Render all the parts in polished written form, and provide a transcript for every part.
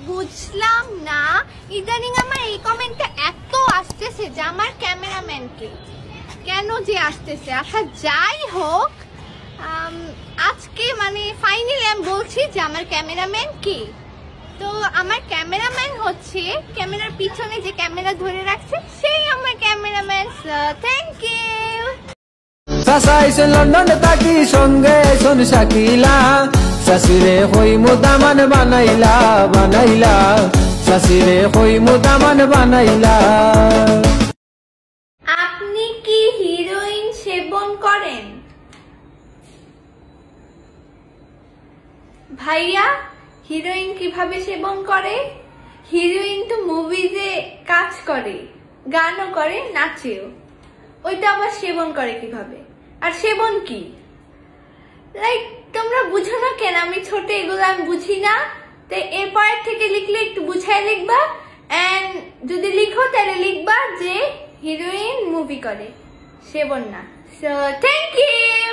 বুঝলাম না ইদানিং আমার এই কমেন্টটা এত আসতেছে যে আমার ক্যামেরাম্যানকে কেন যে আসতেছে। আচ্ছা যাই হোক, আজকে মানে ফাইনালি আমি বলছি যে আমার ক্যামেরাম্যান কে। তো আমার ক্যামেরাম্যান হচ্ছে ক্যামেরার পিছনে যে ক্যামেরা ধরে রাখছে সেই আমার ক্যামেরাম্যান। Thank you. সাসাইছে লন্ডন তাকি সঙ্গে শোন শাকিলা শাশিরে হই মুদামান বানাইলা বানাইলা শাশিরে হই মুদামান বানাইলা। আপনি কি হিরোইন সেবন করেন ভাইয়া? হিরোইন কিভাবে সেবন করে? হিরোইন তো মুভিজে কাজ করে, গানও করে, নাচেও, ওইটা আবার সেবন করে কিভাবে? আর সেবন কি লাইক তোমরা বুঝো না কেন? আমি ছোট, এগুলো আমি বুঝি না। তো এরপরের থেকে লিখলে একটু বুঝাই লিখবা, এন্ড যদি লিখো তাহলে লিখবা যে হিরোইন মুভি করে, সেবন না। So thank you.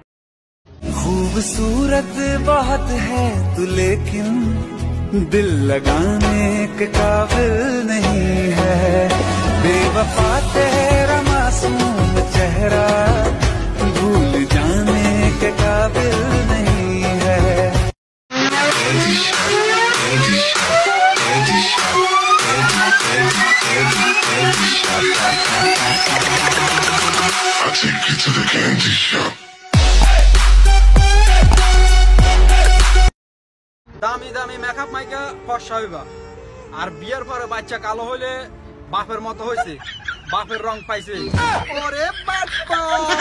खूबसूरत बहुत है तू लेकिन दिल लगाने के काबिल नहीं है। बेवफा तेरा मासूम चेहरा भूल जाने के काबिल नहीं है। I'll take you to the candy shop. দামি দামি মেকআপ মাইকা ফর্সা হইবা, আর বিয়ের পরে বাচ্চা কালো হইলে বাপের মতো হয়েছে, বাপের রং পাইছে। ওরে বাবা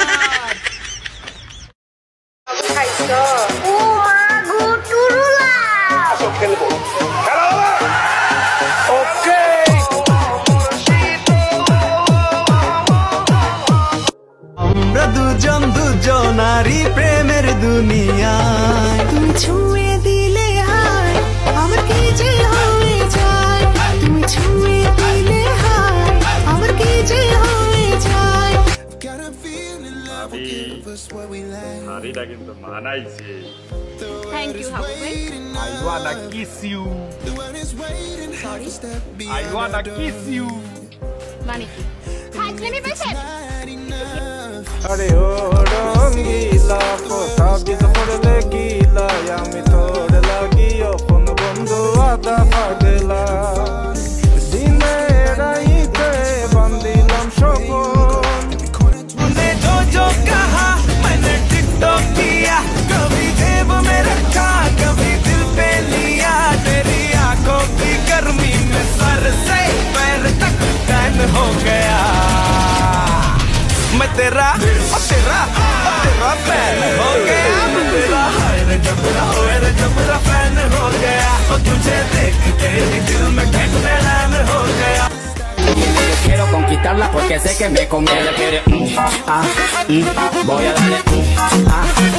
আমরা দুজন দুজনারই প্রেমের দুনিয়ায়। তুমি ছুঁয়ে দিলে হায় আমার কি যে হয়ে যায়, তুমি ছুঁয়ে দিলে হায় আমার কি যে হয়ে যায়। শাড়িটা কিন্তু মানাইছে। থ্যাংক ইউ হাবু ভাই। I wanna kiss you. I wanna kiss you. মানে কি ফাইজলামি পেয়েছেন? আরে ও রঙ্গিলা কথা বিজ পড়লে গিলা আমি তোর লাগিও কোন বন্ধু আদা পাগলা দিনে রাইতে বান্দিলাম শোভন। तूने जो जो कहा मैंने टिकटॉक किया, कभी जेब में रखा कभी दिल पे लिया। तेरी आंखों की गर्मी में सर से पैर तक टैन हो गया। मैं तेरा फैन हो गया। मैं तेरा जबरा फैन हो गया। और तुझे देख के दिल में घंटन हो गया। Quiero conquistarla porque sé que me conviene. Quiere, voy a darle,